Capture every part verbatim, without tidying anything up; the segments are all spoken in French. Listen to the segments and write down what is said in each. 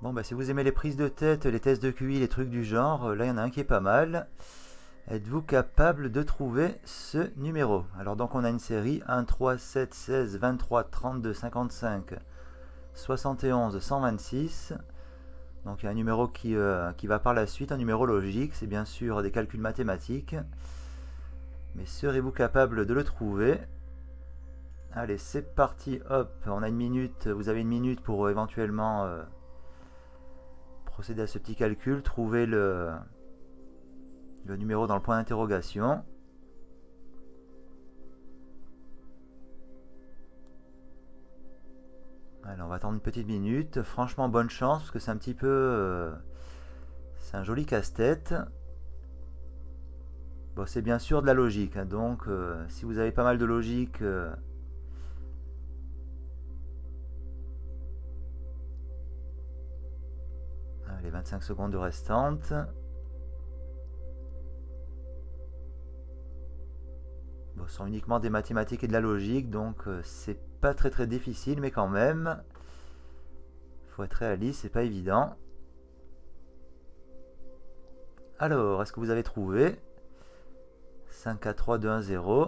Bon, bah, si vous aimez les prises de tête, les tests de Q I, les trucs du genre, là, il y en a un qui est pas mal. Êtes-vous capable de trouver ce numéro? Alors, donc, on a une série un, trois, sept, seize, vingt-trois, trente-deux, cinquante-cinq, soixante et onze, cent vingt-six. Donc, il y a un numéro qui, euh, qui va par la suite, un numéro logique. C'est bien sûr des calculs mathématiques. Mais serez-vous capable de le trouver? Allez, c'est parti. Hop, on a une minute. Vous avez une minute pour euh, éventuellement... Euh, procéder à ce petit calcul, trouver le, le numéro dans le point d'interrogation. Alors on va attendre une petite minute. Franchement, bonne chance parce que c'est un petit peu... Euh, c'est un joli casse-tête. Bon, c'est bien sûr de la logique, hein, donc euh, si vous avez pas mal de logique... Euh, les vingt-cinq secondes restantes. Bon, ce sont uniquement des mathématiques et de la logique, donc euh, c'est pas très très difficile, mais quand même, il faut être réaliste, c'est pas évident. Alors, est-ce que vous avez trouvé? Cinq, quatre, trois, deux, un, zéro.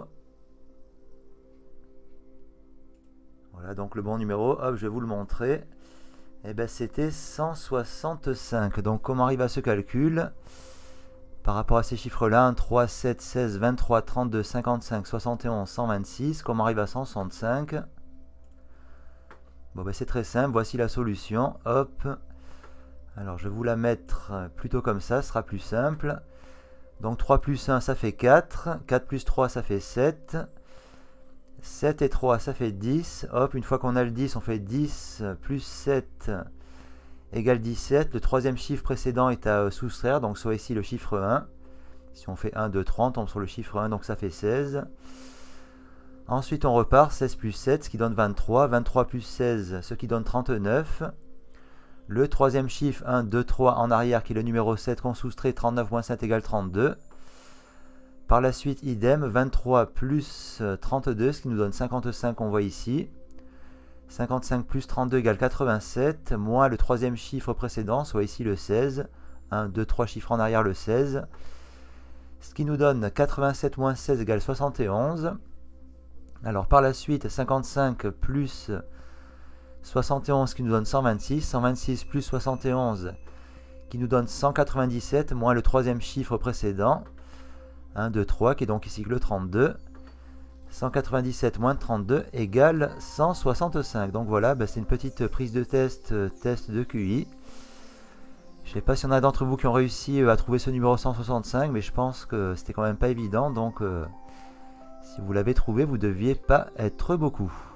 Voilà, donc le bon numéro, hop, je vais vous le montrer. Et bien c'était cent soixante-cinq. Donc comment arrive à ce calcul? Par rapport à ces chiffres-là, un, trois, sept, seize, vingt-trois, trente-deux, cinquante-cinq, soixante et onze, cent vingt-six. Comment arrive à cent soixante-cinq? Bon ben c'est très simple, voici la solution. Hop. Alors je vais vous la mettre plutôt comme ça, ce sera plus simple. Donc trois plus un ça fait quatre. quatre plus trois ça fait sept. sept et trois, ça fait dix. Hop, une fois qu'on a le dix, on fait dix plus sept égale dix-sept. Le troisième chiffre précédent est à soustraire, donc soit ici le chiffre un. Si on fait un, deux, trois, on tombe sur le chiffre un, donc ça fait seize. Ensuite, on repart, seize plus sept, ce qui donne vingt-trois. vingt-trois plus seize, ce qui donne trente-neuf. Le troisième chiffre, un, deux, trois, en arrière, qui est le numéro sept qu'on soustrait, trente-neuf moins sept égale trente-deux. Par la suite, idem, vingt-trois plus trente-deux, ce qui nous donne cinquante-cinq, on voit ici. cinquante-cinq plus trente-deux égale quatre-vingt-sept, moins le troisième chiffre précédent, soit ici le seize. un, deux, trois chiffres en arrière, le seize. Ce qui nous donne quatre-vingt-sept moins seize égale soixante et onze. Alors par la suite, cinquante-cinq plus soixante et onze, qui nous donne cent vingt-six. cent vingt-six plus soixante et onze, qui nous donne cent quatre-vingt-dix-sept, moins le troisième chiffre précédent. un, deux, trois, qui est donc ici le trente-deux. cent quatre-vingt-dix-sept moins trente-deux égale cent soixante-cinq. Donc voilà, bah c'est une petite prise de test, euh, test de Q I. Je ne sais pas si y en a d'entre vous qui ont réussi à trouver ce numéro cent soixante-cinq, mais je pense que c'était quand même pas évident. Donc euh, si vous l'avez trouvé, vous ne deviez pas être beaucoup.